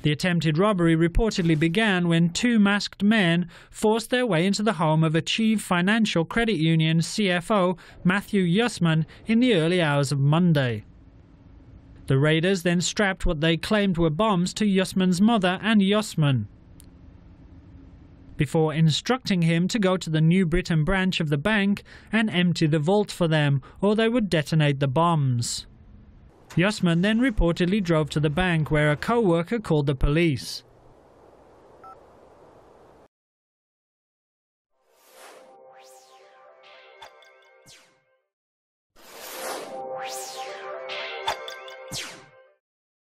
The attempted robbery reportedly began when two masked men forced their way into the home of Achieve Financial Credit Union CFO Matthew Yussman in the early hours of Monday. The raiders then strapped what they claimed were bombs to Yussman's mother and Yussman, before instructing him to go to the New Britain branch of the bank and empty the vault for them, or they would detonate the bombs. Yussman then reportedly drove to the bank, where a co-worker called the police.